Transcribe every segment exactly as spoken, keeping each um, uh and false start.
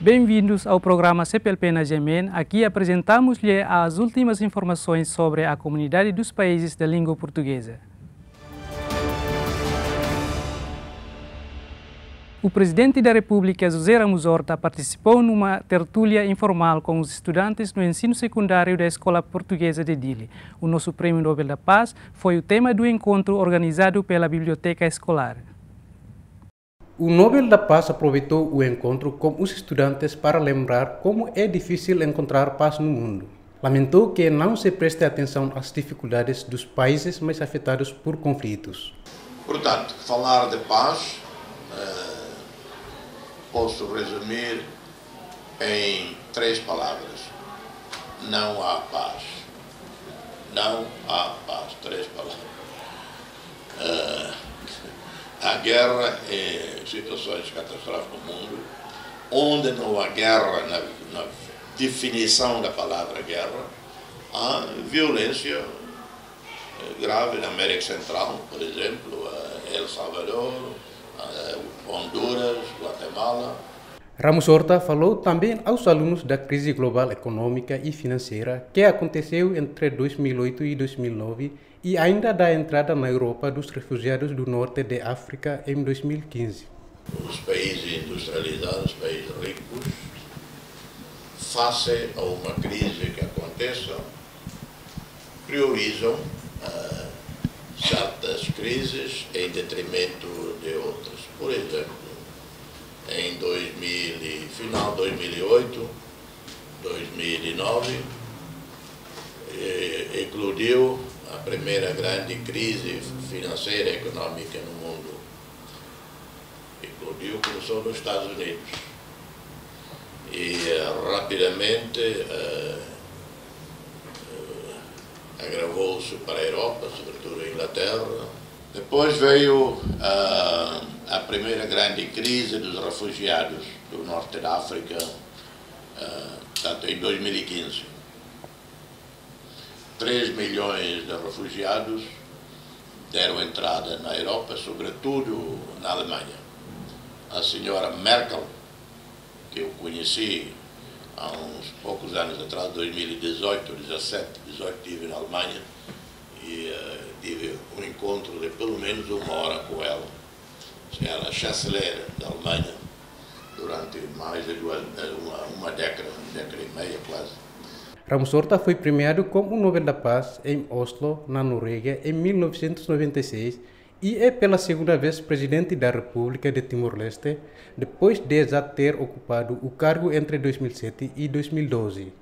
Bem-vindos ao programa C P L P na Gemen. Aqui apresentamos-lhe as últimas informações sobre a comunidade dos países da língua portuguesa. O presidente da República, José Ramos Horta, participou numa tertúlia informal com os estudantes no ensino secundário da Escola Portuguesa de Dili. O nosso Prêmio Nobel da Paz foi o tema do encontro organizado pela Biblioteca Escolar. O Nobel da Paz aproveitou o encontro com os estudantes para lembrar como é difícil encontrar paz no mundo. Lamentou que não se preste atenção às dificuldades dos países mais afetados por conflitos. Portanto, falar de paz, eh, posso resumir em três palavras. Não há paz. Não há paz. Três palavras. Eh, A guerra e situações catastróficas no mundo, onde não há guerra, na, na definição da palavra guerra, há violência grave na América Central, por exemplo, El Salvador, Honduras, Guatemala. Ramos Horta falou também aos alunos da crise global econômica e financeira que aconteceu entre dois mil e oito e dois mil e nove e ainda da entrada na Europa dos refugiados do norte de África em dois mil e quinze. Os países industrializados, os países ricos, face a uma crise que aconteça, priorizam uh, certas crises em detrimento de outras. Por exemplo, em dois mil, final de dois mil e oito, dois mil e nove, eh, eclodiu a primeira grande crise financeira e econômica no mundo. Eclodiu, começou nos Estados Unidos e uh, rapidamente uh, uh, agravou-se para a Europa, sobretudo a Inglaterra. Depois veio uh, a primeira grande crise dos refugiados do norte da África, uh, tanto em dois mil e quinze. três milhões de refugiados deram entrada na Europa, sobretudo na Alemanha. A senhora Merkel, que eu conheci há uns poucos anos atrás, dois mil e dezoito, dezassete, dezoito, estive na Alemanha e uh, tive um encontro de pelo menos uma hora com ela. Ela é chanceler da Alemanha durante mais de duas, uma, uma década, uma década e meia quase. Ramos Horta foi premiado com o Nobel da Paz em Oslo, na Noruega, em mil novecentos e noventa e seis e é pela segunda vez presidente da República de Timor-Leste, depois de já ter ocupado o cargo entre dois mil e sete e dois mil e doze.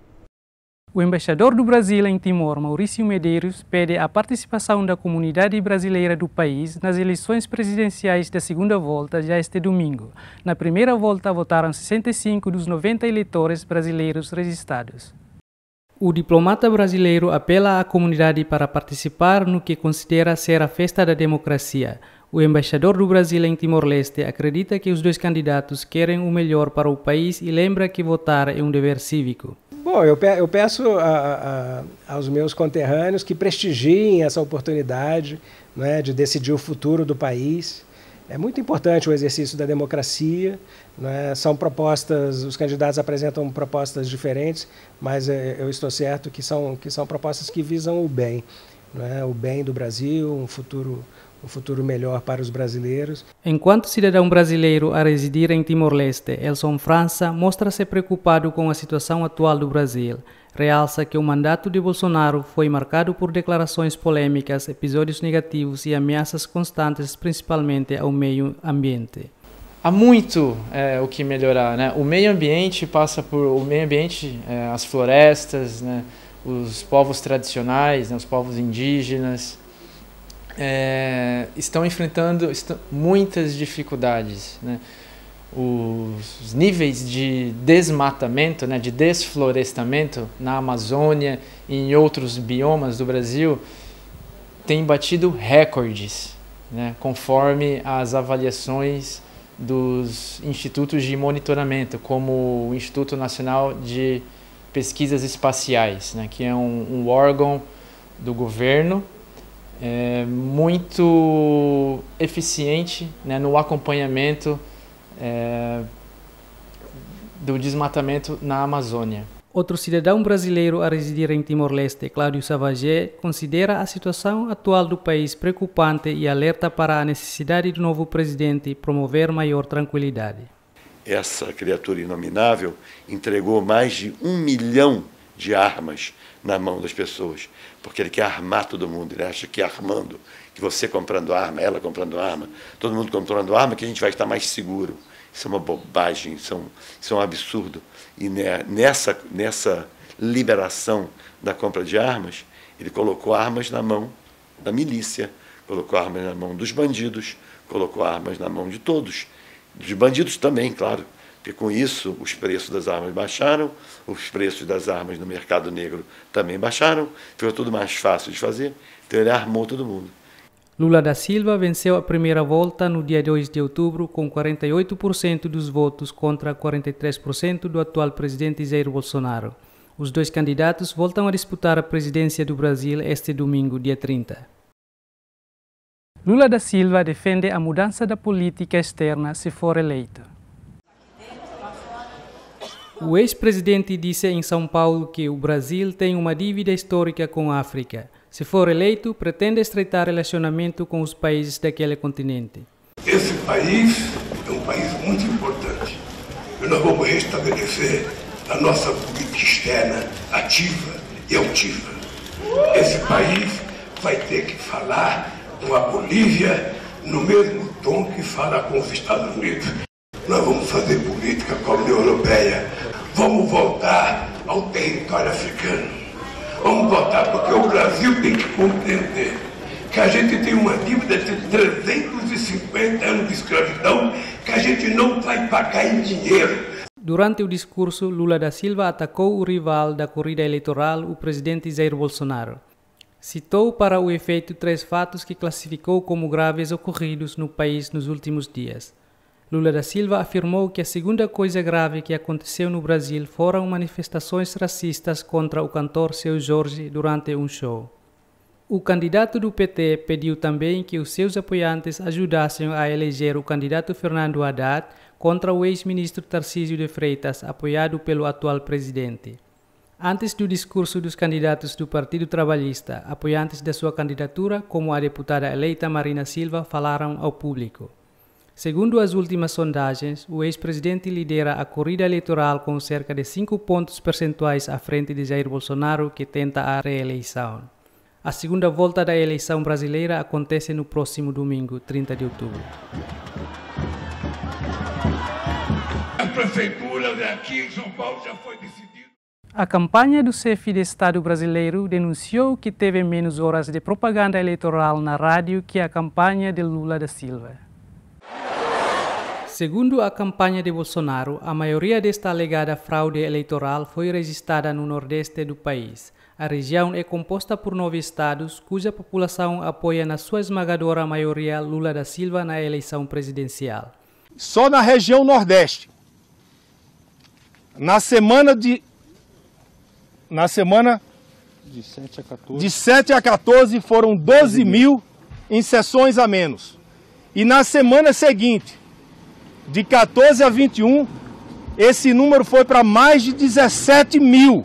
O embaixador do Brasil em Timor, Maurício Medeiros, pede a participação da comunidade brasileira do país nas eleições presidenciais da segunda volta já este domingo. Na primeira volta votaram sessenta e cinco dos noventa eleitores brasileiros registrados. O diplomata brasileiro apela à comunidade para participar no que considera ser a festa da democracia. O embaixador do Brasil em Timor-Leste acredita que os dois candidatos querem o melhor para o país e lembra que votar é um dever cívico. Bom, eu, pe eu peço a, a, aos meus conterrâneos que prestigiem essa oportunidade, né, de decidir o futuro do país. É muito importante o exercício da democracia, né? São propostas, os candidatos apresentam propostas diferentes, mas é, eu estou certo que são, que são propostas que visam o bem, né? O bem do Brasil, um futuro, um futuro melhor para os brasileiros. Enquanto cidadão brasileiro a residir em Timor-Leste, Elson França mostra-se preocupado com a situação atual do Brasil. Realça que o mandato de Bolsonaro foi marcado por declarações polêmicas, episódios negativos e ameaças constantes, principalmente ao meio ambiente. Há muito é, o que melhorar, né? O meio ambiente passa por o meio ambiente, é, as florestas, né? Os povos tradicionais, né? Os povos indígenas é, estão enfrentando estão, muitas dificuldades, né? Os níveis de desmatamento, né, de desflorestamento na Amazônia e em outros biomas do Brasil têm batido recordes, né, conforme as avaliações dos institutos de monitoramento, como o Instituto Nacional de Pesquisas Espaciais, né, que é um, um órgão do governo é, muito eficiente, né, no acompanhamento É, do desmatamento na Amazônia. Outro cidadão brasileiro a residir em Timor-Leste, Cláudio Savagé, considera a situação atual do país preocupante e alerta para a necessidade do novo presidente promover maior tranquilidade. Essa criatura inominável entregou mais de um milhão de armas na mão das pessoas, porque ele quer armar todo mundo. Ele acha que armando, que você comprando arma, ela comprando arma, todo mundo comprando arma, que a gente vai estar mais seguro. Isso é uma bobagem, isso é um, isso é um absurdo. E nessa, nessa liberação da compra de armas, ele colocou armas na mão da milícia, colocou armas na mão dos bandidos, colocou armas na mão de todos. De bandidos também, claro, porque com isso os preços das armas baixaram, os preços das armas no mercado negro também baixaram, ficou tudo mais fácil de fazer, então ele armou todo mundo. Lula da Silva venceu a primeira volta no dia dois de outubro com quarenta e oito por cento dos votos contra quarenta e três por cento do atual presidente Jair Bolsonaro. Os dois candidatos voltam a disputar a presidência do Brasil este domingo, dia trinta. Lula da Silva defende a mudança da política externa se for eleito. O ex-presidente disse em São Paulo que o Brasil tem uma dívida histórica com a África. Se for eleito, pretende estreitar relacionamento com os países daquele continente. Esse país é um país muito importante. E nós vamos restabelecer a nossa política externa ativa e altiva. Esse país vai ter que falar com a Bolívia no mesmo tom que fala com os Estados Unidos. Nós vamos fazer política com a União Europeia. Vamos voltar ao território africano. Vamos votar porque o Brasil tem que compreender que a gente tem uma dívida de trezentos e cinquenta anos de escravidão que a gente não vai pagar em dinheiro. Durante o discurso, Lula da Silva atacou o rival da corrida eleitoral, o presidente Jair Bolsonaro. Citou para o efeito três fatos que classificou como graves ocorridos no país nos últimos dias. Lula da Silva afirmou que a segunda coisa grave que aconteceu no Brasil foram manifestações racistas contra o cantor Seu Jorge durante um show. O candidato do P T pediu também que os seus apoiantes ajudassem a eleger o candidato Fernando Haddad contra o ex-ministro Tarcísio de Freitas, apoiado pelo atual presidente. Antes do discurso dos candidatos do Partido Trabalhista, apoiantes da sua candidatura, como a deputada eleita Marina Silva, falaram ao público. Segundo as últimas sondagens, o ex-presidente lidera a corrida eleitoral com cerca de cinco pontos percentuais à frente de Jair Bolsonaro, que tenta a reeleição. A segunda volta da eleição brasileira acontece no próximo domingo, trinta de outubro. A prefeitura daqui em São Paulo já foi decidida. A campanha do chefe de Estado brasileiro denunciou que teve menos horas de propaganda eleitoral na rádio que a campanha de Lula da Silva. Segundo a campanha de Bolsonaro, a maioria desta alegada fraude eleitoral foi registrada no nordeste do país. A região é composta por nove estados, cuja população apoia na sua esmagadora maioria Lula da Silva na eleição presidencial. Só na região nordeste, na semana de na semana de sete a quatorze, de sete a quatorze foram doze mil em sessões a menos. E na semana seguinte, de quatorze a vinte e um, esse número foi para mais de dezessete mil.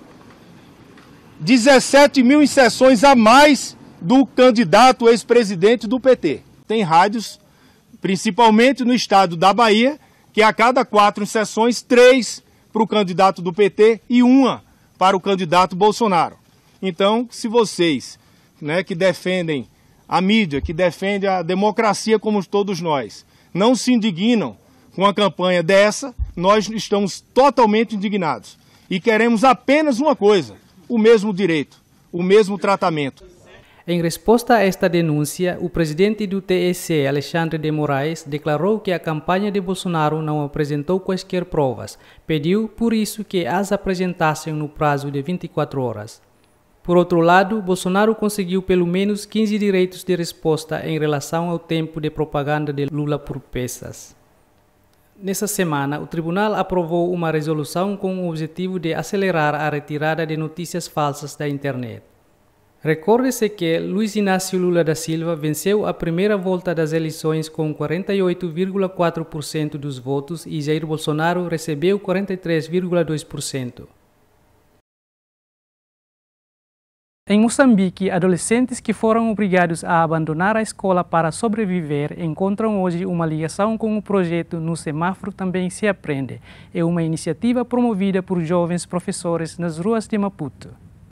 dezessete mil em sessões a mais do candidato ex-presidente do P T. Tem rádios, principalmente no estado da Bahia, que a cada quatro sessões, três para o candidato do P T e uma para o candidato Bolsonaro. Então, se vocês, né, que defendem a mídia, que defendem a democracia como todos nós, não se indignam com a campanha dessa, nós estamos totalmente indignados. E queremos apenas uma coisa, o mesmo direito, o mesmo tratamento. Em resposta a esta denúncia, o presidente do T S E, Alexandre de Moraes, declarou que a campanha de Bolsonaro não apresentou quaisquer provas. Pediu, por isso, que as apresentassem no prazo de vinte e quatro horas. Por outro lado, Bolsonaro conseguiu pelo menos quinze direitos de resposta em relação ao tempo de propaganda de Lula por peças. Nessa semana, o tribunal aprovou uma resolução com o objetivo de acelerar a retirada de notícias falsas da internet. Recorde-se que Luiz Inácio Lula da Silva venceu a primeira volta das eleições com quarenta e oito vírgula quatro por cento dos votos e Jair Bolsonaro recebeu quarenta e três vírgula dois por cento. Em Moçambique, adolescentes que foram obrigados a abandonar a escola para sobreviver encontram hoje uma ligação com o projeto No Semáforo Também Se Aprende. É uma iniciativa promovida por jovens professores nas ruas de Maputo.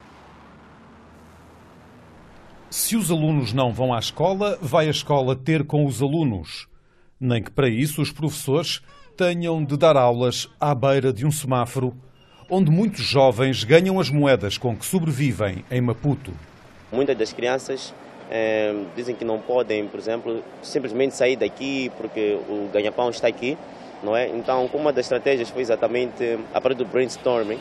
Se os alunos não vão à escola, vai a escola ter com os alunos. Nem que para isso os professores tenham de dar aulas à beira de um semáforo, onde muitos jovens ganham as moedas com que sobrevivem em Maputo. Muitas das crianças eh, dizem que não podem, por exemplo, simplesmente sair daqui porque o ganha-pão está aqui, não é? Então, uma das estratégias foi exatamente, a partir do brainstorming,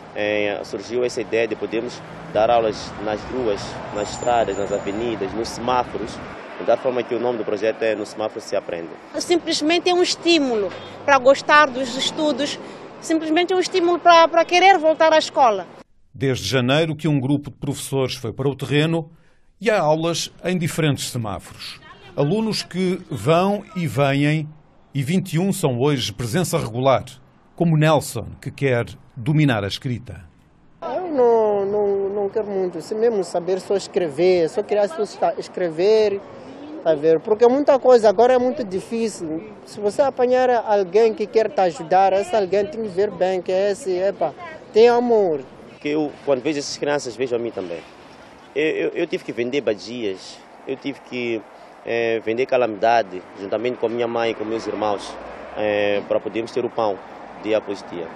eh, surgiu essa ideia de podermos dar aulas nas ruas, nas estradas, nas avenidas, nos semáforos, da forma que o nome do projeto é No Semáforo Se Aprende. Simplesmente é um estímulo para gostar dos estudos, simplesmente é um estímulo para, para querer voltar à escola. Desde janeiro que um grupo de professores foi para o terreno e há aulas em diferentes semáforos. Alunos que vão e vêm e vinte e um são hoje presença regular, como Nelson, que quer dominar a escrita. Eu não, não, não quero muito, se mesmo saber só escrever, só queria só escrever, tá ver? Porque muita coisa agora é muito difícil. Se você apanhar alguém que quer te ajudar, esse alguém tem que ver bem que esse, epa, tem amor. Que eu, quando vejo essas crianças, vejo a mim também. Eu, eu, eu tive que vender badias, eu tive que é, vender calamidade, juntamente com a minha mãe e com meus irmãos, é, para podermos ter o pão dia após dia.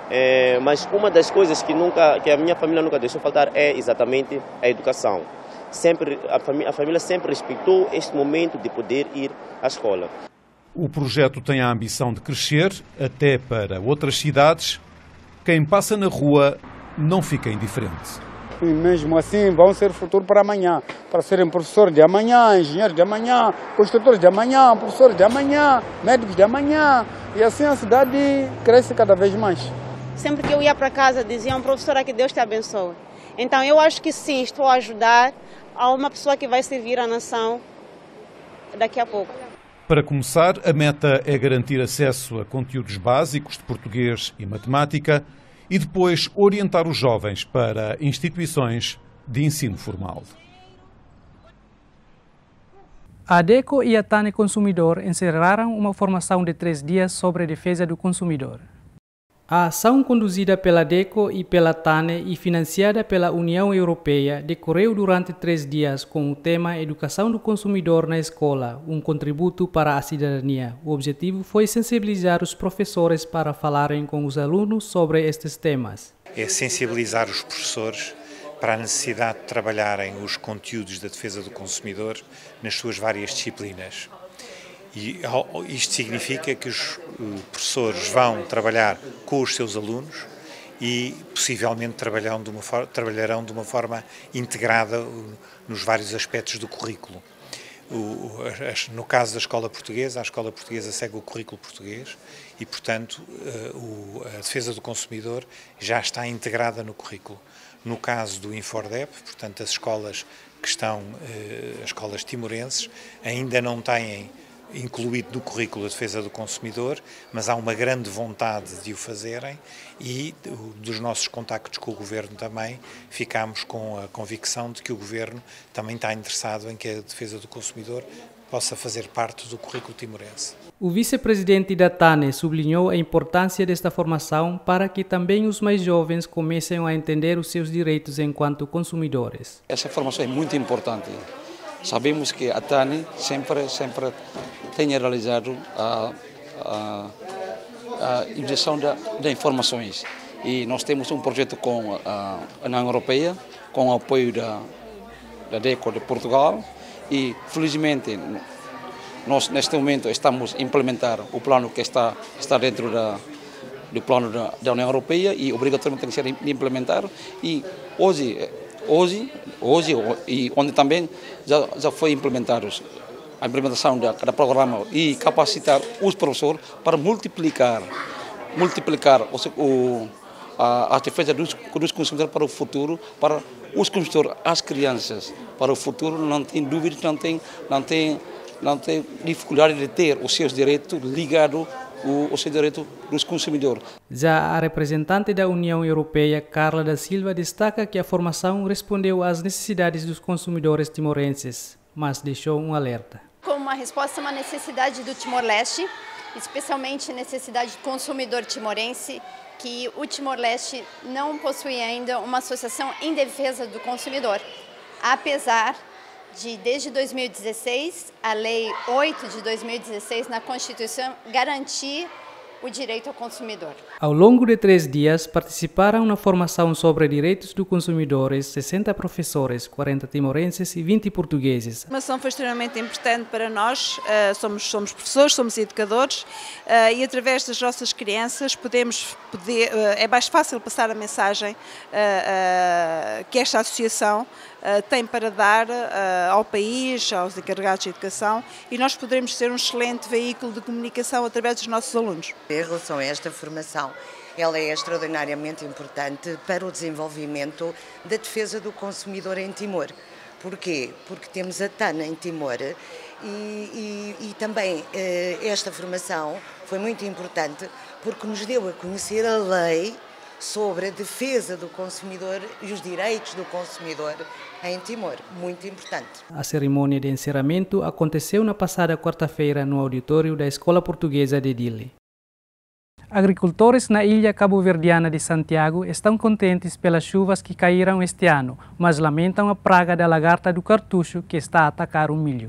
É, mas uma das coisas que, nunca, que a minha família nunca deixou faltar é exatamente a educação. Sempre, a, família, a família sempre respeitou este momento de poder ir à escola. O projeto tem a ambição de crescer até para outras cidades. Quem passa na rua não fica indiferente. E mesmo assim vão ser futuro para amanhã, para serem professores de amanhã, engenheiros de amanhã, construtores de amanhã, professores de amanhã, médicos de amanhã. E assim a cidade cresce cada vez mais. Sempre que eu ia para casa diziam, professora, que Deus te abençoe. Então eu acho que sim, estou a ajudar a uma pessoa que vai servir a nação daqui a pouco. Para começar, a meta é garantir acesso a conteúdos básicos de português e matemática e depois orientar os jovens para instituições de ensino formal. A ADECO e a TANE Consumidor encerraram uma formação de três dias sobre a defesa do consumidor. A ação conduzida pela ADECO e pela TANE e financiada pela União Europeia decorreu durante três dias com o tema Educação do Consumidor na Escola, um contributo para a cidadania. O objetivo foi sensibilizar os professores para falarem com os alunos sobre estes temas. É sensibilizar os professores para a necessidade de trabalharem os conteúdos da defesa do consumidor nas suas várias disciplinas. E isto significa que os professores vão trabalhar com os seus alunos e possivelmente trabalharão de uma forma, trabalharão de uma forma integrada nos vários aspectos do currículo. No caso da escola portuguesa, a escola portuguesa segue o currículo português e, portanto, a defesa do consumidor já está integrada no currículo. No caso do InforDep, portanto, as escolas que estão, as escolas timorenses, ainda não têm incluído no currículo a defesa do consumidor, mas há uma grande vontade de o fazerem e dos nossos contactos com o Governo também ficamos com a convicção de que o Governo também está interessado em que a defesa do consumidor possa fazer parte do currículo timorense. O vice-presidente da TANE sublinhou a importância desta formação para que também os mais jovens comecem a entender os seus direitos enquanto consumidores. Essa formação é muito importante. Sabemos que a TANE sempre, sempre tem realizado a, a, a injeção de informações. E nós temos um projeto com a União Europeia, com o apoio da, da ADECO de Portugal. E, felizmente, nós neste momento estamos a implementar o plano que está, está dentro da, do plano da, da União Europeia e obrigatoriamente tem que ser implementado. E hoje... Hoje, hoje e onde também já, já foi implementado a implementação da, da programa e capacitar os professores para multiplicar, multiplicar o, o, a, a defesa dos, dos consumidores para o futuro, para os consumidores, as crianças, para o futuro não tem dúvida, não tem, não tem, não tem dificuldade de ter os seus direitos ligados ao seu direito dos consumidores. Já a representante da União Europeia, Carla da Silva, destaca que a formação respondeu às necessidades dos consumidores timorenses, mas deixou um alerta. Como uma resposta a uma necessidade do Timor-Leste, especialmente a necessidade do consumidor timorense, que o Timor-Leste não possui ainda uma associação em defesa do consumidor, apesar de, desde dois mil e dezesseis, a Lei oito de dois mil e dezesseis na Constituição garantir o direito ao consumidor. Ao longo de três dias, participaram na formação sobre direitos dos consumidores sessenta professores, quarenta timorenses e vinte portugueses. A formação foi extremamente importante para nós, uh, somos, somos professores, somos educadores uh, e através das nossas crianças podemos, poder, uh, é mais fácil passar a mensagem uh, uh, que esta associação Uh, tem para dar uh, ao país, aos encarregados de educação, e nós poderemos ser um excelente veículo de comunicação através dos nossos alunos. Em relação a esta formação, ela é extraordinariamente importante para o desenvolvimento da defesa do consumidor em Timor. Porquê? Porque temos a TANA em Timor e, e, e também uh, esta formação foi muito importante porque nos deu a conhecer a lei sobre a defesa do consumidor e os direitos do consumidor em Timor, muito importante. A cerimônia de encerramento aconteceu na passada quarta-feira no auditório da Escola Portuguesa de Dili. Agricultores na ilha cabo-verdiana de Santiago estão contentes pelas chuvas que caíram este ano, mas lamentam a praga da lagarta do cartucho que está a atacar o milho.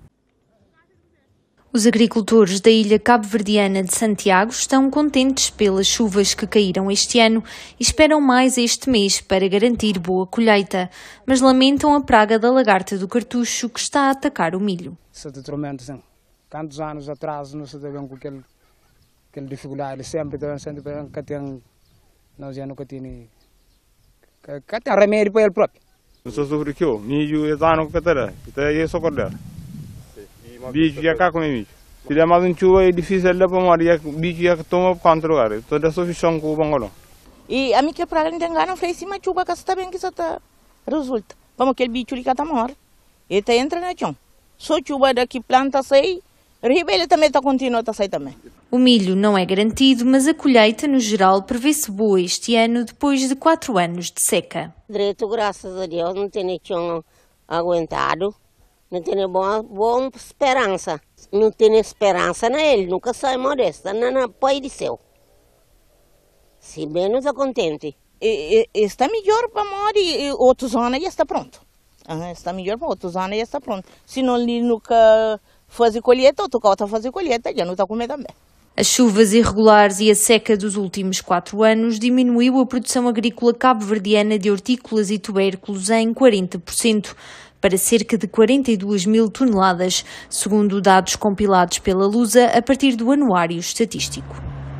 Os agricultores da ilha cabo-verdiana de Santiago estão contentes pelas chuvas que caíram este ano e esperam mais este mês para garantir boa colheita, mas lamentam a praga da lagarta do cartucho que está a atacar o milho. Quantos anos atrás nós tivemos com aquele, aquele dificuldade, sempre sempre que tem, nós já nunca tínhamos, que tem remédio para ele próprio. Não sou sobre que eu, milho é dano que terá, então é só cortar. Bicho já cá come bicho. Se é mais um chuva é difícil de para morrer, bicho já toma contra o lugar. Toda a solução com o bangolão. E a minha que praga não tem gana, falei sim, mas chuva que está bem que isso está resulta. Vamos aquele bicho ali que está morto. Ele está entra na chão. Só chuva daqui planta sai, rebelde também está continuando a sair também. O milho não é garantido, mas a colheita no geral prevê-se boa este ano depois de quatro anos de seca. Direito, graças a Deus, não tem chão aguentado. Não tem boa, boa esperança. Não tem esperança nele, nunca sai modesta, não, não pai de céu. Se bem não está contente. E, e, está melhor para morrer, outros anos já está pronto. Ah, está melhor para outros anos já está pronto. Se não ele nunca fazer colheita, outro cota fazer colheita, já não está comendo também. As chuvas irregulares e a seca dos últimos quatro anos diminuiu a produção agrícola cabo-verdiana de hortícolas e tubérculos em quarenta por cento. Para cerca de quarenta e duas mil toneladas, segundo dados compilados pela Lusa a partir do Anuário Estatístico.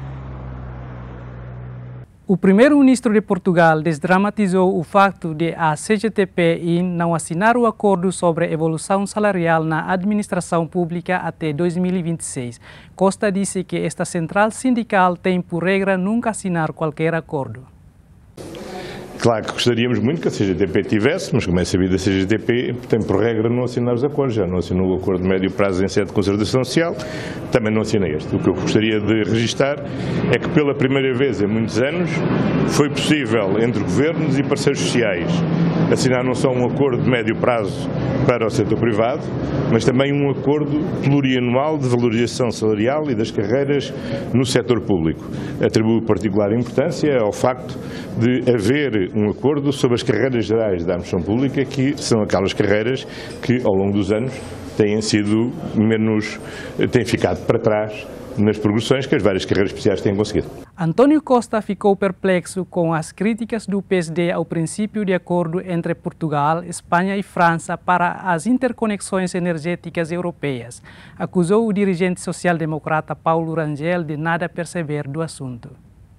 O primeiro-ministro de Portugal desdramatizou o facto de a C G T P I não assinar o acordo sobre a evolução salarial na administração pública até dois mil e vinte e seis. Costa disse que esta central sindical tem por regra nunca assinar qualquer acordo. Claro que gostaríamos muito que a C G T P tivesse, mas como é sabido, a C G T P tem por regra não assinar os acordos. Já não assinou o acordo de médio prazo em sede de concertação social, também não assina este. O que eu gostaria de registar é que pela primeira vez em muitos anos foi possível, entre governos e parceiros sociais, assinar não só um acordo de médio prazo para o setor privado, mas também um acordo plurianual de valorização salarial e das carreiras no setor público. Atribuo particular importância ao facto de haver um acordo sobre as carreiras gerais da administração pública, que são aquelas carreiras que ao longo dos anos têm sido menos, têm ficado para trás nas progressões que as várias carreiras especiais têm conseguido. António Costa ficou perplexo com as críticas do P S D ao princípio de acordo entre Portugal, Espanha e França para as interconexões energéticas europeias. Acusou o dirigente social-democrata Paulo Rangel de nada perceber do assunto.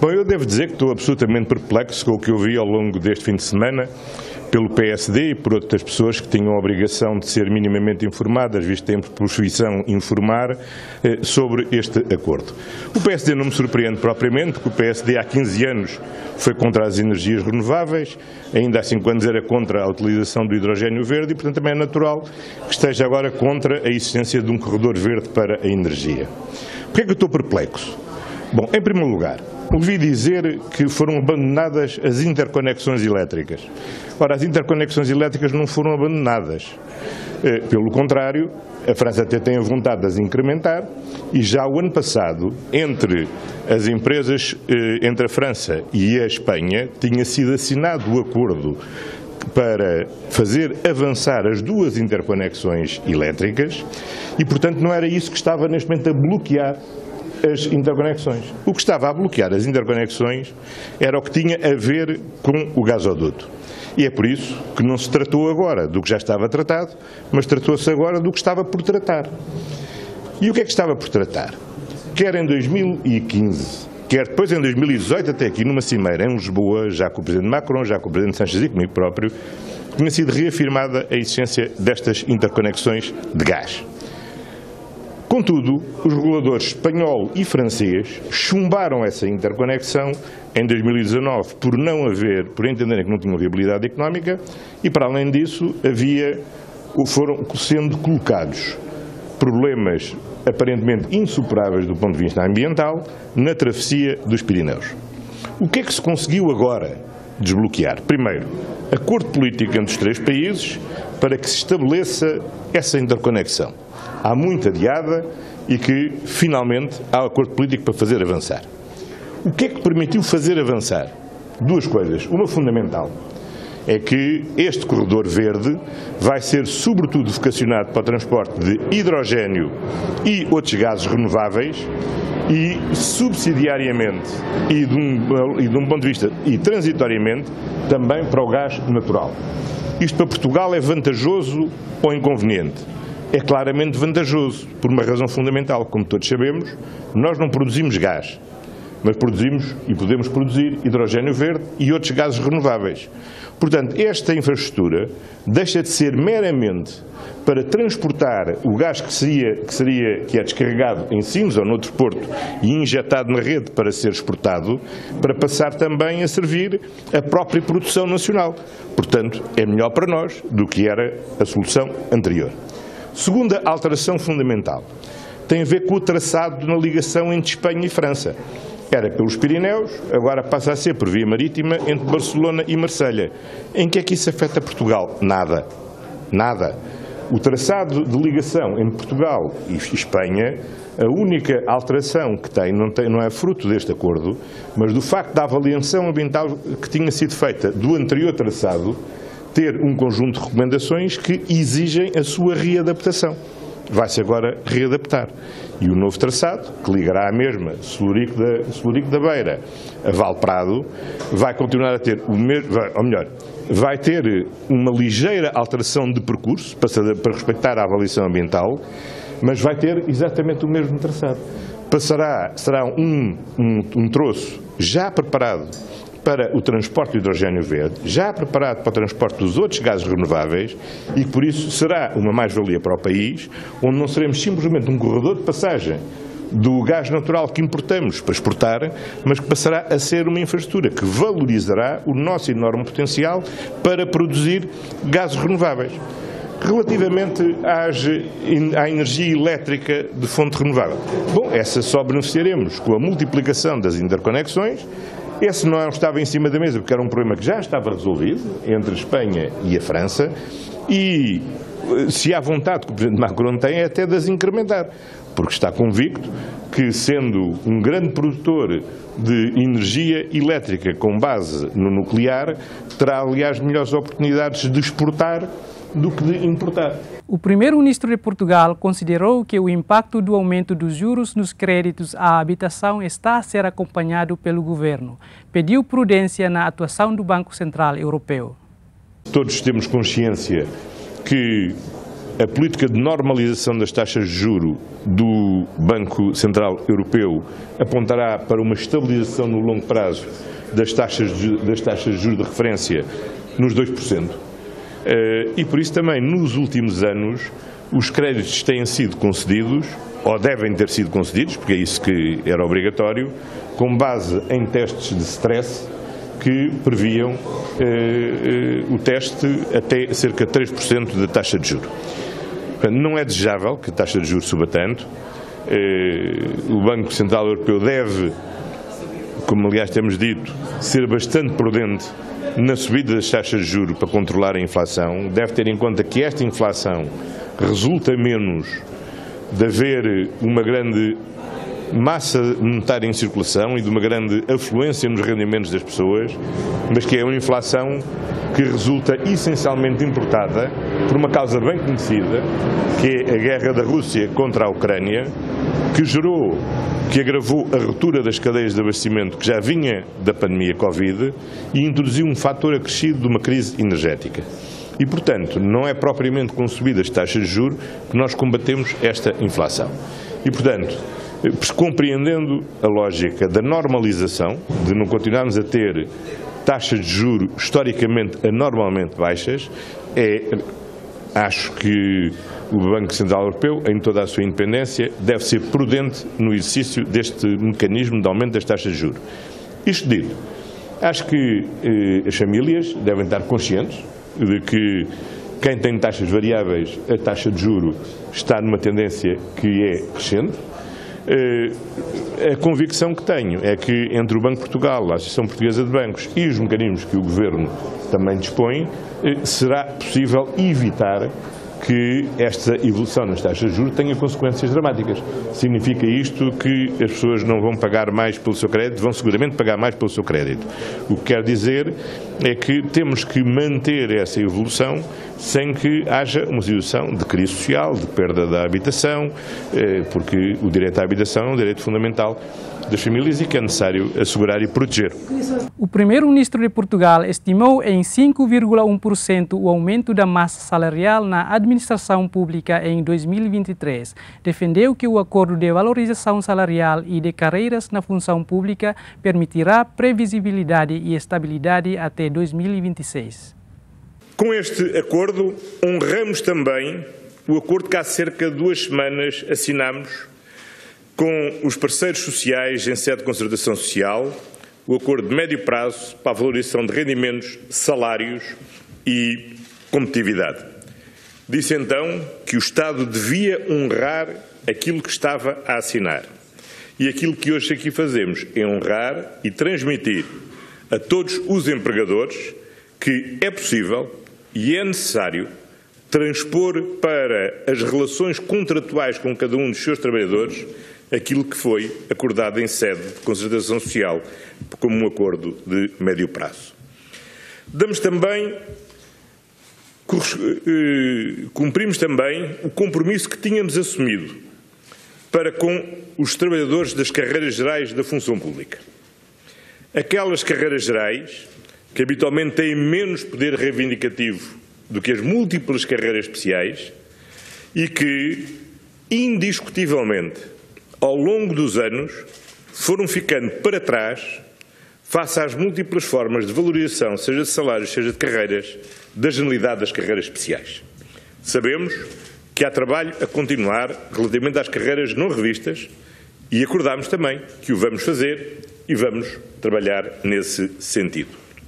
Bom, eu devo dizer que estou absolutamente perplexo com o que eu vi ao longo deste fim de semana pelo P S D e por outras pessoas que tinham a obrigação de ser minimamente informadas, visto que têm por profissão informar, eh, sobre este acordo. O P S D não me surpreende propriamente, porque o P S D há quinze anos foi contra as energias renováveis, ainda há cinco anos era contra a utilização do hidrogênio verde e, portanto, também é natural que esteja agora contra a existência de um corredor verde para a energia. Por que é que eu estou perplexo? Bom, em primeiro lugar, ouvi dizer que foram abandonadas as interconexões elétricas. Ora, as interconexões elétricas não foram abandonadas. Pelo contrário, a França até tem a vontade de as incrementar e já o ano passado, entre as empresas, entre a França e a Espanha, tinha sido assinado o acordo para fazer avançar as duas interconexões elétricas e, portanto, não era isso que estava neste momento a bloquear as interconexões. O que estava a bloquear as interconexões era o que tinha a ver com o gasoduto. E é por isso que não se tratou agora do que já estava tratado, mas tratou-se agora do que estava por tratar. E o que é que estava por tratar? Quer em dois mil e quinze, quer depois em dois mil e dezoito, até aqui numa cimeira em Lisboa, já com o Presidente Macron, já com o Presidente Sánchez e comigo próprio, tinha sido reafirmada a existência destas interconexões de gás. Contudo, os reguladores espanhol e francês chumbaram essa interconexão em dois mil e dezanove por não haver, por entenderem que não tinham viabilidade económica e, para além disso, havia, foram sendo colocados problemas aparentemente insuperáveis do ponto de vista ambiental na travessia dos Pirineus. O que é que se conseguiu agora desbloquear? Primeiro, acordo político entre os três países para que se estabeleça essa interconexão. Há muito adiada e que, finalmente, há acordo político para fazer avançar. O que é que permitiu fazer avançar? Duas coisas. Uma fundamental é que este corredor verde vai ser, sobretudo, vocacionado para o transporte de hidrogênio e outros gases renováveis e, subsidiariamente, e de um, e de um ponto de vista, e transitoriamente, também para o gás natural. Isto para Portugal é vantajoso ou inconveniente? É claramente vantajoso, por uma razão fundamental. Como todos sabemos, nós não produzimos gás, mas produzimos e podemos produzir hidrogênio verde e outros gases renováveis. Portanto, esta infraestrutura deixa de ser meramente para transportar o gás que, seria, que, seria, que é descarregado em Sines ou noutro porto e injetado na rede para ser exportado, para passar também a servir a própria produção nacional. Portanto, é melhor para nós do que era a solução anterior. Segunda alteração fundamental tem a ver com o traçado na ligação entre Espanha e França. Era pelos Pirineus, agora passa a ser por via marítima entre Barcelona e Marselha. Em que é que isso afeta Portugal? Nada. Nada. O traçado de ligação entre Portugal e Espanha, a única alteração que tem não, tem, não é fruto deste acordo, mas do facto da avaliação ambiental que tinha sido feita do anterior traçado, ter um conjunto de recomendações que exigem a sua readaptação. Vai-se agora readaptar. E o novo traçado, que ligará a mesma Celurico da, Celurico da Beira a Valprado, vai continuar a ter o mesmo, ou melhor, vai ter uma ligeira alteração de percurso, para, para respeitar a avaliação ambiental, mas vai ter exatamente o mesmo traçado. Passará, será um, um, um troço já preparado para o transporte de hidrogênio verde, já preparado para o transporte dos outros gases renováveis e que por isso será uma mais-valia para o país, onde não seremos simplesmente um corredor de passagem do gás natural que importamos para exportar, mas que passará a ser uma infraestrutura que valorizará o nosso enorme potencial para produzir gases renováveis. Relativamente às, à energia elétrica de fonte renovável, bom, essa só beneficiaremos com a multiplicação das interconexões. Esse não estava em cima da mesa porque era um problema que já estava resolvido entre a Espanha e a França e se há vontade que o Presidente Macron tem é até de as incrementar, porque está convicto que, sendo um grande produtor de energia elétrica com base no nuclear, terá, aliás, melhores oportunidades de exportar do que de importar. O primeiro-ministro de Portugal considerou que o impacto do aumento dos juros nos créditos à habitação está a ser acompanhado pelo governo. Pediu prudência na atuação do Banco Central Europeu. Todos temos consciência que a política de normalização das taxas de juro do Banco Central Europeu apontará para uma estabilização no longo prazo das taxas de, das taxas de juros de referência nos dois por cento. E por isso também, nos últimos anos, os créditos têm sido concedidos, ou devem ter sido concedidos, porque é isso que era obrigatório, com base em testes de stress que previam eh, eh, o teste até cerca de três por cento da taxa de juros. Portanto, não é desejável que a taxa de juros suba tanto. Eh, o Banco Central Europeu deve, como aliás temos dito, ser bastante prudente na subida das taxas de juros para controlar a inflação. Deve ter em conta que esta inflação resulta menos de haver uma grande massa monetária em circulação e de uma grande afluência nos rendimentos das pessoas, mas que é uma inflação que resulta essencialmente importada por uma causa bem conhecida, que é a guerra da Rússia contra a Ucrânia, que gerou, que agravou a ruptura das cadeias de abastecimento que já vinha da pandemia Covid e introduziu um fator acrescido de uma crise energética. E, portanto, não é propriamente com subidas de taxas de juros que nós combatemos esta inflação. E, portanto, compreendendo a lógica da normalização, de não continuarmos a ter taxas de juros historicamente anormalmente baixas, é, acho que o Banco Central Europeu, em toda a sua independência, deve ser prudente no exercício deste mecanismo de aumento das taxas de juros. Isto dito, acho que eh, as famílias devem estar conscientes de que quem tem taxas variáveis, a taxa de juro está numa tendência que é crescente. A convicção que tenho é que entre o Banco de Portugal, a Associação Portuguesa de Bancos e os mecanismos que o Governo também dispõe, será possível evitar que esta evolução nas taxas de juros tenha consequências dramáticas. Significa isto que as pessoas não vão pagar mais pelo seu crédito, vão seguramente pagar mais pelo seu crédito. O que quer dizer é que temos que manter essa evolução sem que haja uma situação de crise social, de perda da habitação, porque o direito à habitação é um direito fundamental das famílias e que é necessário assegurar e proteger. O primeiro-ministro de Portugal estimou em cinco vírgula um por cento o aumento da massa salarial na administração pública em dois mil e vinte e três. Defendeu que o acordo de valorização salarial e de carreiras na função pública permitirá previsibilidade e estabilidade até dois mil e vinte e seis. Com este acordo, honramos também o acordo que há cerca de duas semanas assinamos com os parceiros sociais em sede de concertação social, o acordo de médio prazo para a valorização de rendimentos, salários e competitividade. Disse então que o Estado devia honrar aquilo que estava a assinar. E aquilo que hoje aqui fazemos é honrar e transmitir a todos os empregadores que é possível e é necessário transpor para as relações contratuais com cada um dos seus trabalhadores aquilo que foi acordado em sede de concertação social como um acordo de médio prazo. Damos também, cumprimos também o compromisso que tínhamos assumido para com os trabalhadores das carreiras gerais da função pública. Aquelas carreiras gerais que habitualmente têm menos poder reivindicativo do que as múltiplas carreiras especiais e que, indiscutivelmente, ao longo dos anos, foram ficando para trás face às múltiplas formas de valorização, seja de salários, seja de carreiras, da generalidade das carreiras especiais. Sabemos que há trabalho a continuar relativamente às carreiras não revistas e acordamos também que o vamos fazer e vamos trabalhar nesse sentido.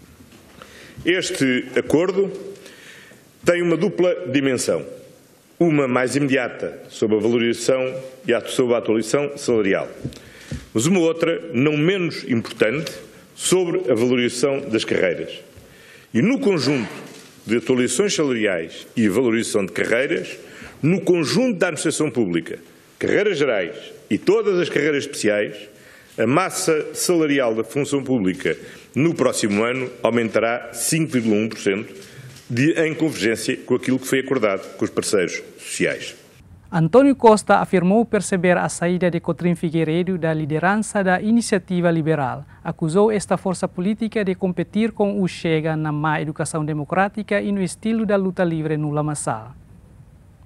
Este acordo tem uma dupla dimensão. Uma mais imediata sobre a valorização e sobre a atualização salarial, mas uma outra não menos importante sobre a valorização das carreiras. E no conjunto de atualizações salariais e valorização de carreiras, no conjunto da administração pública, carreiras gerais e todas as carreiras especiais, a massa salarial da função pública no próximo ano aumentará cinco vírgula um por cento De, em convergência com aquilo que foi acordado com os parceiros sociais. António Costa afirmou perceber a saída de Cotrim Figueiredo da liderança da Iniciativa Liberal. Acusou esta força política de competir com o Chega na má educação democrática e no estilo da luta livre no lamaçal.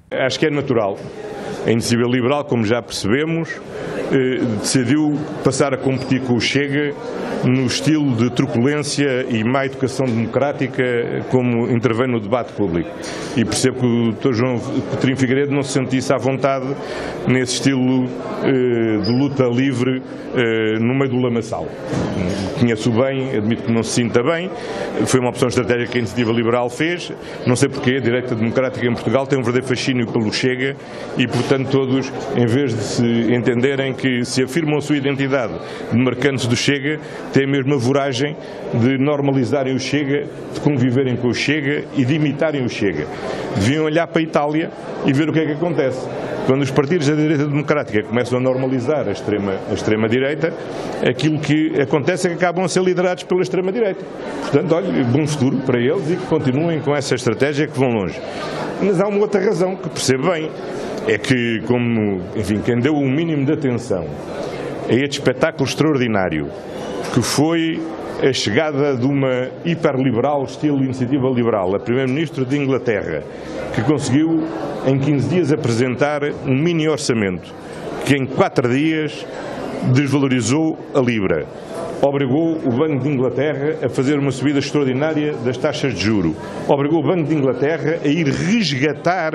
Acho que é natural. A Iniciativa Liberal, como já percebemos, eh, decidiu passar a competir com o Chega no estilo de truculência e má educação democrática como intervém no debate público. E percebo que o doutor João Coutinho Figueiredo não se sentisse à vontade nesse estilo eh, de luta livre eh, no meio do lamaçal. Conheço bem, admito que não se sinta bem, foi uma opção estratégica que a Iniciativa Liberal fez, não sei porquê, a direita democrática em Portugal tem um verdadeiro fascínio pelo Chega e, portanto, todos, em vez de se entenderem que se afirmam a sua identidade de marcantes do Chega, têm a mesma voragem de normalizarem o Chega, de conviverem com o Chega e de imitarem o Chega. Deviam olhar para a Itália e ver o que é que acontece. Quando os partidos da direita democrática começam a normalizar a extrema, a extrema-direita, aquilo que acontece é que acabam a ser liderados pela extrema-direita. Portanto, olha, bom futuro para eles e que continuem com essa estratégia que vão longe. Mas há uma outra razão que percebo bem, é que, como, enfim, quem deu um mínimo de atenção a este espetáculo extraordinário, que foi a chegada de uma hiperliberal, estilo Iniciativa Liberal, a Primeiro-Ministro de Inglaterra, que conseguiu em quinze dias apresentar um mini orçamento que em quatro dias desvalorizou a Libra, obrigou o Banco de Inglaterra a fazer uma subida extraordinária das taxas de juro, obrigou o Banco de Inglaterra a ir resgatar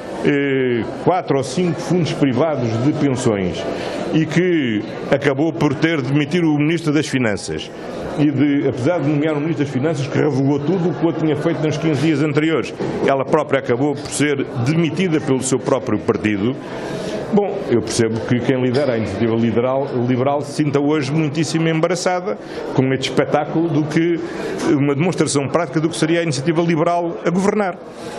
eh, quatro ou cinco fundos privados de pensões e que acabou por ter de demitir o Ministro das Finanças. E de, apesar de nomear um Ministro das Finanças que revogou tudo o que o outro tinha feito nos quinze dias anteriores, ela própria acabou por ser demitida pelo seu próprio partido. Bom, eu percebo que quem lidera a Iniciativa Liberal, liberal se sinta hoje muitíssimo embaraçada com este espetáculo do que uma demonstração prática do que seria a Iniciativa Liberal a governar.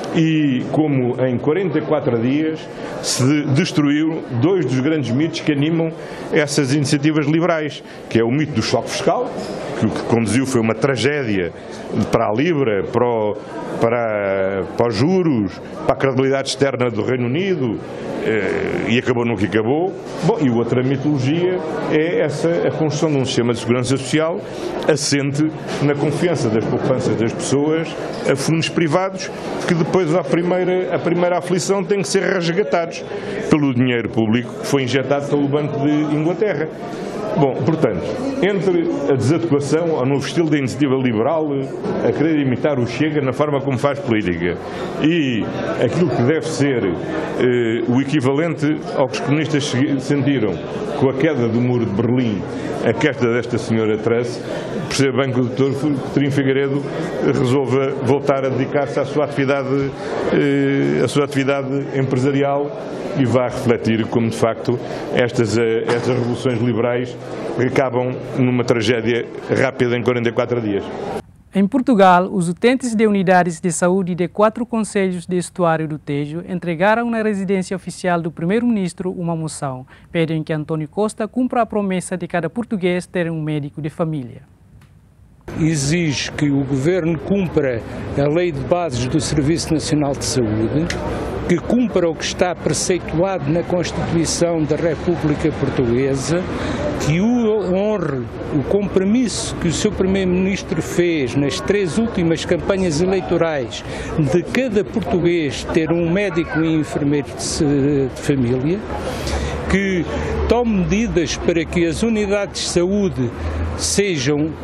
E como em quarenta e quatro dias se destruiu dois dos grandes mitos que animam essas iniciativas liberais, que é o mito do choque fiscal, que o que conduziu foi uma tragédia para a Libra, para, o, para, para os juros, para a credibilidade externa do Reino Unido, e acabou no que acabou. Bom, e outra mitologia é essa, a construção de um sistema de segurança social assente na confiança das poupanças das pessoas a fundos privados que depois à primeira, a primeira aflição têm que ser resgatados pelo dinheiro público que foi injetado pelo Banco de Inglaterra. Bom, portanto, entre a desadequação ao novo estilo da Iniciativa Liberal, a querer imitar o Chega na forma como faz política, e aquilo que deve ser eh, o equivalente ao que os comunistas sentiram com a queda do muro de Berlim, a queda desta senhora Truss, percebe bem que o doutor Coutinho Figueiredo resolva voltar a dedicar-se à sua atividade, eh, à sua atividade empresarial e vá refletir como, de facto, estas, estas revoluções liberais acabam numa tragédia rápida em quarenta e quatro dias. Em Portugal, os utentes de unidades de saúde de quatro concelhos de estuário do Tejo entregaram na residência oficial do primeiro-ministro uma moção. Pedem que António Costa cumpra a promessa de cada português ter um médico de família. Exige que o Governo cumpra a Lei de Bases do Serviço Nacional de Saúde, que cumpra o que está preceituado na Constituição da República Portuguesa, que honre o compromisso que o seu Primeiro-Ministro fez nas três últimas campanhas eleitorais de cada português ter um médico e enfermeiro de família, que tome medidas para que as unidades de saúde sejam, uh,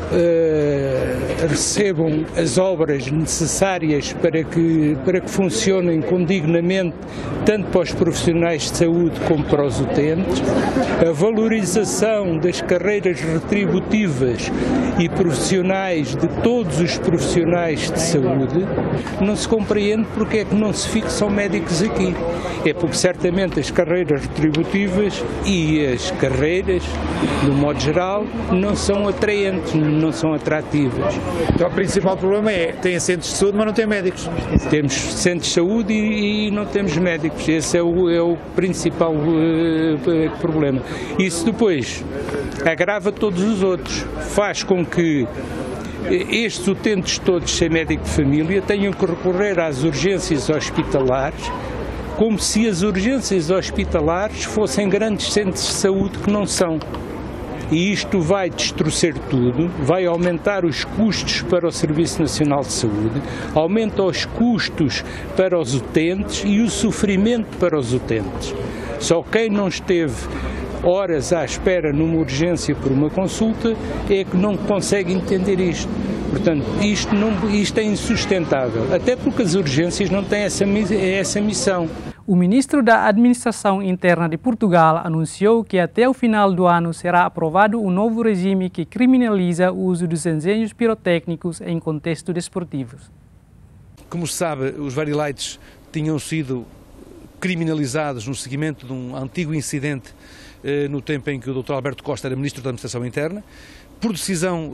recebam as obras necessárias para que, para que funcionem condignamente, tanto para os profissionais de saúde como para os utentes, a valorização das carreiras retributivas e profissionais de todos os profissionais de saúde. Não se compreende porque é que não se fixam médicos aqui. É porque certamente as carreiras retributivas e as carreiras, no modo geral, não são atraentes, não são atrativas. Então o principal problema é, tem centros de saúde, mas não tem médicos. Temos centros de saúde e, e não temos médicos. Esse é o, é o principal uh, problema. Isso depois agrava todos os outros. Faz com que estes utentes todos sem médico de família tenham que recorrer às urgências hospitalares, como se as urgências hospitalares fossem grandes centros de saúde, que não são. e isto vai destroçar tudo, vai aumentar os custos para o Serviço Nacional de Saúde, aumenta os custos para os utentes e o sofrimento para os utentes. Só quem não esteve horas à espera numa urgência por uma consulta é que não consegue entender isto. Portanto, isto, não, isto é insustentável, até porque as urgências não têm essa, essa missão. O ministro da Administração Interna de Portugal anunciou que até o final do ano será aprovado um novo regime que criminaliza o uso dos engenhos pirotécnicos em contexto desportivo. Como se sabe, os Very-Lights tinham sido criminalizados no seguimento de um antigo incidente eh, no tempo em que o doutor Alberto Costa era Ministro da Administração Interna. Por decisão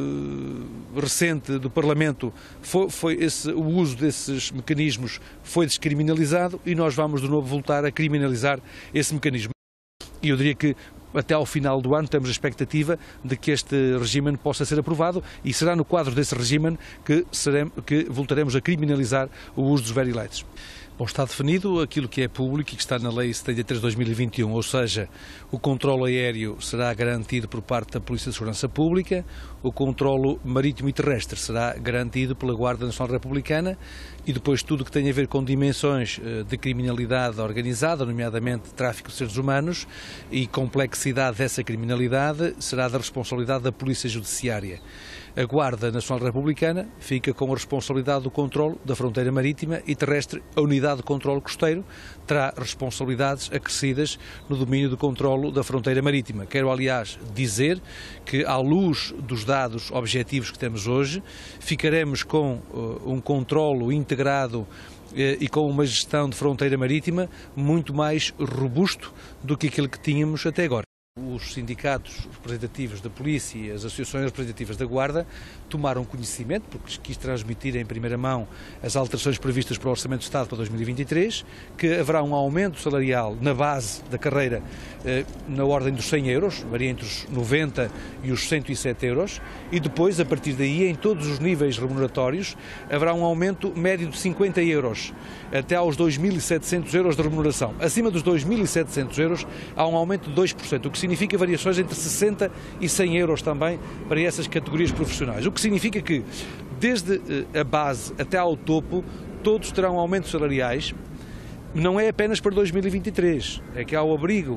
eh, recente do Parlamento, foi, foi esse, o uso desses mecanismos foi descriminalizado e nós vamos de novo voltar a criminalizar esse mecanismo. E eu diria que até ao final do ano temos a expectativa de que este regime possa ser aprovado e será no quadro desse regime que, seremos, que voltaremos a criminalizar o uso dos Very-Lights. Bom, está definido aquilo que é público e que está na Lei setenta e três de dois mil e vinte e um, ou seja, o controlo aéreo será garantido por parte da Polícia de Segurança Pública, o controlo marítimo e terrestre será garantido pela Guarda Nacional Republicana e depois tudo que tem a ver com dimensões de criminalidade organizada, nomeadamente tráfico de seres humanos e complexidade dessa criminalidade, será da responsabilidade da Polícia Judiciária. A Guarda Nacional Republicana fica com a responsabilidade do controlo da fronteira marítima e terrestre. A Unidade de Controlo Costeiro terá responsabilidades acrescidas no domínio do controlo da fronteira marítima. Quero, aliás, dizer que, à luz dos dados objetivos que temos hoje, ficaremos com uh, um controlo integrado uh, e com uma gestão de fronteira marítima muito mais robusto do que aquilo que tínhamos até agora. Os sindicatos representativos da Polícia e as associações representativas da Guarda tomaram conhecimento, porque quis transmitir em primeira mão as alterações previstas para o Orçamento de Estado para dois mil e vinte e três, que haverá um aumento salarial na base da carreira eh, na ordem dos cem euros, varia entre os noventa e os cento e sete euros, e depois, a partir daí, em todos os níveis remuneratórios, haverá um aumento médio de cinquenta euros, até aos dois mil e setecentos euros de remuneração. Acima dos dois mil e setecentos euros há um aumento de dois por cento, o que significa variações entre sessenta e cem euros também para essas categorias profissionais. O que significa que, desde a base até ao topo, todos terão aumentos salariais. Não é apenas para dois mil e vinte e três, é que ao abrigo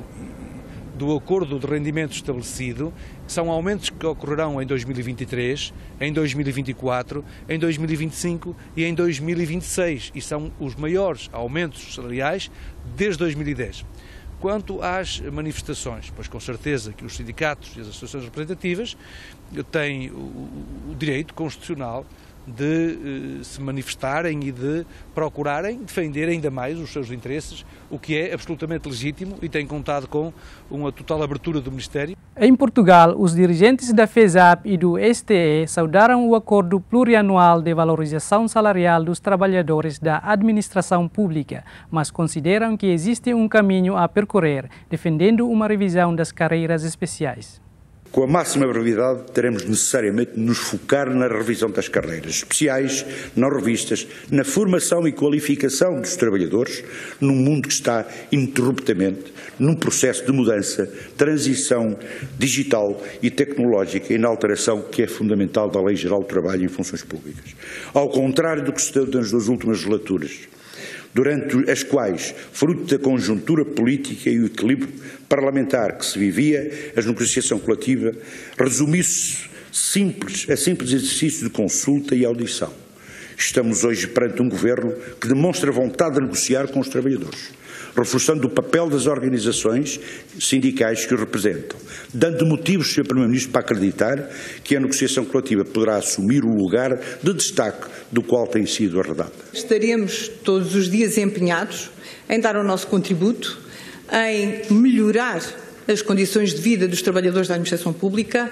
do acordo de rendimento estabelecido, são aumentos que ocorrerão em dois mil e vinte e três, em dois mil e vinte e quatro, em dois mil e vinte e cinco e em dois mil e vinte e seis, e são os maiores aumentos salariais desde dois mil e dez. Quanto às manifestações, pois com certeza que os sindicatos e as associações representativas têm o, o direito constitucional de eh, se manifestarem e de procurarem defender ainda mais os seus interesses, o que é absolutamente legítimo e tem contado com uma total abertura do Ministério. Em Portugal, os dirigentes da FESAP e do S T E saudaram o acordo plurianual de valorização salarial dos trabalhadores da administração pública, mas consideram que existe um caminho a percorrer, defendendo uma revisão das carreiras especiais. Com a máxima brevidade, teremos necessariamente de nos focar na revisão das carreiras especiais, não revistas, na formação e qualificação dos trabalhadores, num mundo que está ininterruptamente num processo de mudança, transição digital e tecnológica e na alteração que é fundamental da Lei Geral do Trabalho em funções públicas. Ao contrário do que se deu nas duas últimas legislaturas, durante as quais, fruto da conjuntura política e o equilíbrio parlamentar que se vivia, a negociação coletiva resumiu-se simples, a simples exercício de consulta e audição. Estamos hoje perante um governo que demonstra vontade de negociar com os trabalhadores, reforçando o papel das organizações sindicais que o representam, dando motivos, senhor Primeiro-Ministro, para acreditar que a negociação coletiva poderá assumir o lugar de destaque do qual tem sido arredada. Estaremos todos os dias empenhados em dar o nosso contributo, em melhorar as condições de vida dos trabalhadores da administração pública.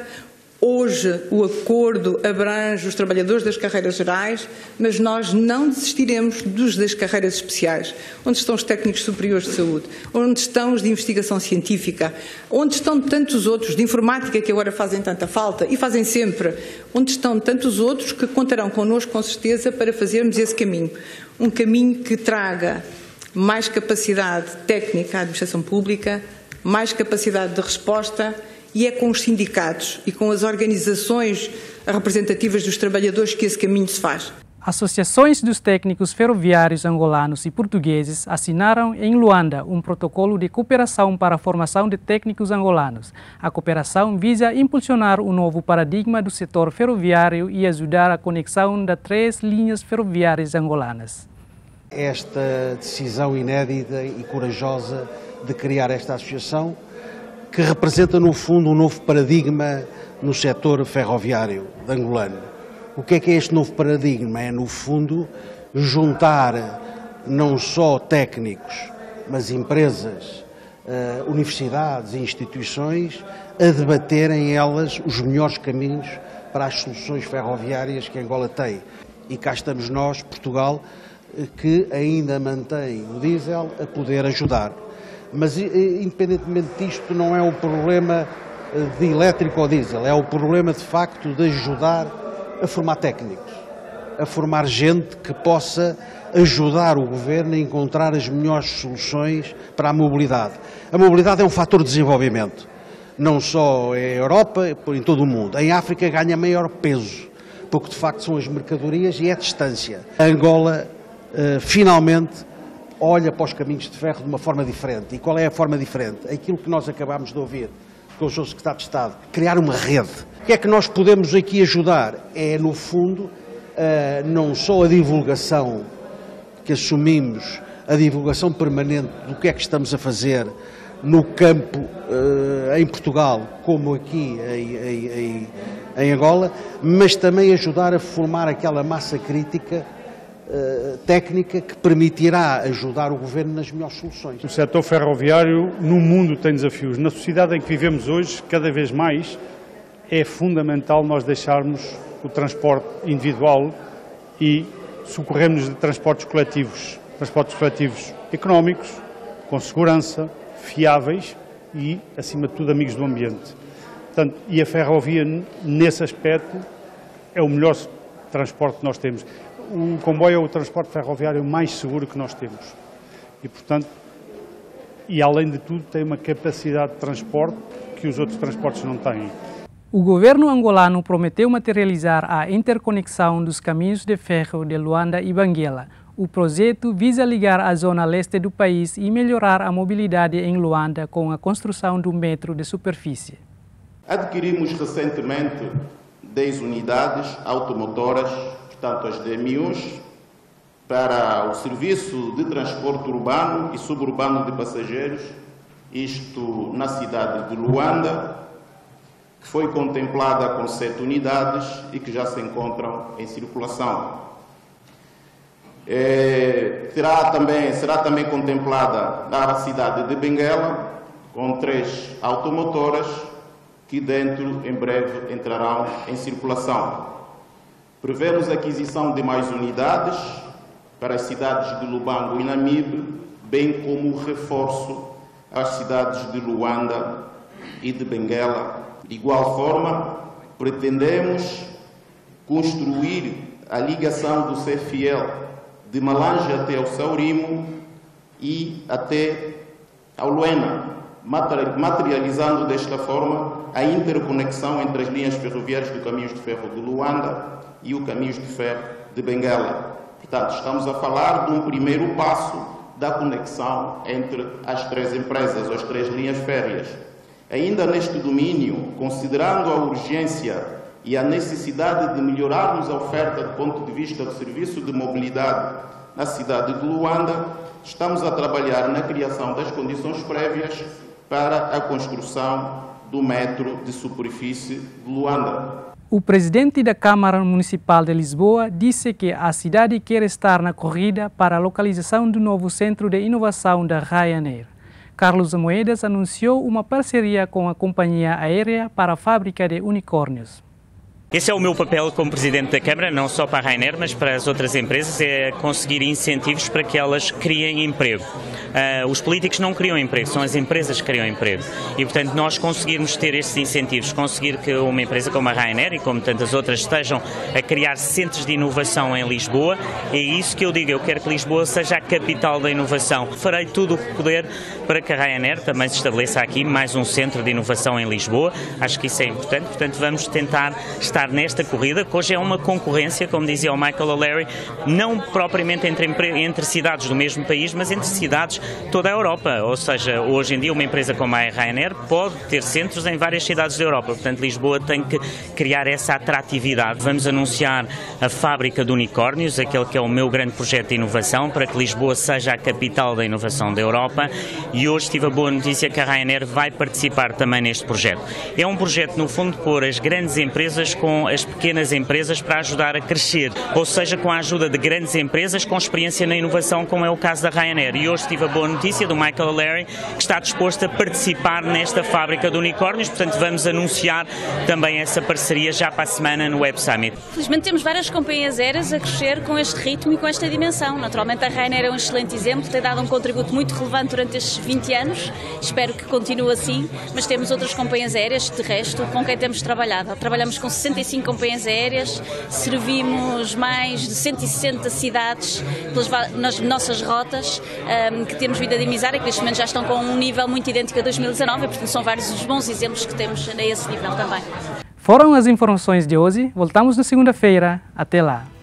Hoje o acordo abrange os trabalhadores das carreiras gerais, mas nós não desistiremos dos das carreiras especiais. Onde estão os técnicos superiores de saúde? Onde estão os de investigação científica? Onde estão tantos outros de informática que agora fazem tanta falta e fazem sempre? Onde estão tantos outros que contarão connosco com certeza para fazermos esse caminho? Um caminho que traga mais capacidade técnica à administração pública, mais capacidade de resposta e é com os sindicatos e com as organizações representativas dos trabalhadores que esse caminho se faz. Associações dos técnicos ferroviários angolanos e portugueses assinaram em Luanda um protocolo de cooperação para a formação de técnicos angolanos. A cooperação visa impulsionar o novo paradigma do setor ferroviário e ajudar a conexão das três linhas ferroviárias angolanas. Esta decisão inédita e corajosa de criar esta associação, que representa no fundo um novo paradigma no setor ferroviário angolano. O que é que é este novo paradigma? É, no fundo, juntar não só técnicos, mas empresas, uh, universidades e instituições a debaterem elas os melhores caminhos para as soluções ferroviárias que Angola tem. E cá estamos nós, Portugal, que ainda mantém o diesel a poder ajudar. Mas, independentemente disto, não é um problema de elétrico ou diesel, é o problema, de facto, de ajudar a formar técnicos, a formar gente que possa ajudar o governo a encontrar as melhores soluções para a mobilidade. A mobilidade é um fator de desenvolvimento, não só em Europa, em todo o mundo. Em África ganha maior peso, porque de facto são as mercadorias e é a distância. A Angola, uh, finalmente, olha para os caminhos de ferro de uma forma diferente. E qual é a forma diferente? Aquilo que nós acabámos de ouvir com o senhor Secretário de Estado, criar uma rede. O que é que nós podemos aqui ajudar? É, no fundo, uh, não só a divulgação que assumimos, a divulgação permanente do que é que estamos a fazer no campo uh, em Portugal, como aqui em, em, em Angola, mas também ajudar a formar aquela massa crítica uh, técnica que permitirá ajudar o governo nas melhores soluções. O setor ferroviário no mundo tem desafios. Na sociedade em que vivemos hoje, cada vez mais, é fundamental nós deixarmos o transporte individual e socorrermos de transportes coletivos, transportes coletivos económicos, com segurança, fiáveis e, acima de tudo, amigos do ambiente. Portanto, e a ferrovia, nesse aspecto, é o melhor transporte que nós temos. O comboio é o transporte ferroviário mais seguro que nós temos. E, portanto, e além de tudo, tem uma capacidade de transporte que os outros transportes não têm. O governo angolano prometeu materializar a interconexão dos caminhos de ferro de Luanda e Benguela. O projeto visa ligar a zona leste do país e melhorar a mobilidade em Luanda com a construção do metro de superfície. Adquirimos recentemente dez unidades automotoras, portanto as D M Us, para o serviço de transporte urbano e suburbano de passageiros, isto na cidade de Luanda, que foi contemplada com sete unidades e que já se encontram em circulação. É, terá também, será também contemplada a cidade de Benguela, com três automotoras, que dentro, em breve, entrarão em circulação. Prevemos a aquisição de mais unidades para as cidades de Lubango e Namibe, bem como o reforço às cidades de Luanda e de Benguela. De igual forma, pretendemos construir a ligação do C F L de Malange até ao Saurimo e até ao Luena, materializando desta forma a interconexão entre as linhas ferroviárias do Caminhos de Ferro de Luanda e o Caminhos de Ferro de Benguela. Portanto, estamos a falar de um primeiro passo da conexão entre as três empresas, as três linhas férreas. Ainda neste domínio, considerando a urgência e a necessidade de melhorarmos a oferta do ponto de vista do serviço de mobilidade na cidade de Luanda, estamos a trabalhar na criação das condições prévias para a construção do metro de superfície de Luanda. O presidente da Câmara Municipal de Lisboa disse que a cidade quer estar na corrida para a localização do novo centro de inovação da Ryanair. Carlos Moedas anunciou uma parceria com a companhia aérea para a fábrica de unicórnios. Esse é o meu papel como Presidente da Câmara, não só para a Ryanair, mas para as outras empresas, é conseguir incentivos para que elas criem emprego. Uh, os políticos não criam emprego, são as empresas que criam emprego. E, portanto, nós conseguirmos ter estes incentivos, conseguir que uma empresa como a Ryanair e como tantas outras estejam a criar centros de inovação em Lisboa, é isso que eu digo, eu quero que Lisboa seja a capital da inovação. Farei tudo o que puder para que a Ryanair também se estabeleça aqui, mais um centro de inovação em Lisboa. Acho que isso é importante, portanto, vamos tentar estar nesta corrida, que hoje é uma concorrência, como dizia o Michael O'Leary, não propriamente entre, entre cidades do mesmo país, mas entre cidades toda a Europa. Ou seja, hoje em dia uma empresa como a Ryanair pode ter centros em várias cidades da Europa. Portanto, Lisboa tem que criar essa atratividade. Vamos anunciar a fábrica de unicórnios, aquele que é o meu grande projeto de inovação, para que Lisboa seja a capital da inovação da Europa. E hoje tive a boa notícia que a Ryanair vai participar também neste projeto. É um projeto, no fundo, de pôr as grandes empresas com as pequenas empresas para ajudar a crescer, ou seja, com a ajuda de grandes empresas com experiência na inovação, como é o caso da Ryanair. E hoje tive a boa notícia do Michael O'Leary, que está disposto a participar nesta fábrica de unicórnios, portanto vamos anunciar também essa parceria já para a semana no Web Summit. Felizmente temos várias companhias aéreas a crescer com este ritmo e com esta dimensão. Naturalmente a Ryanair é um excelente exemplo, tem dado um contributo muito relevante durante estes vinte anos, espero que continue assim, mas temos outras companhias aéreas, de resto, com quem temos trabalhado. Trabalhamos com sessenta e cinco companhias aéreas, servimos mais de cento e sessenta cidades pelas, nas nossas rotas um, que temos vindo a dinamizar e que neste momento já estão com um nível muito idêntico a dois mil e dezanove, e portanto são vários os bons exemplos que temos a esse nível também. Foram as informações de hoje, voltamos na segunda-feira, até lá.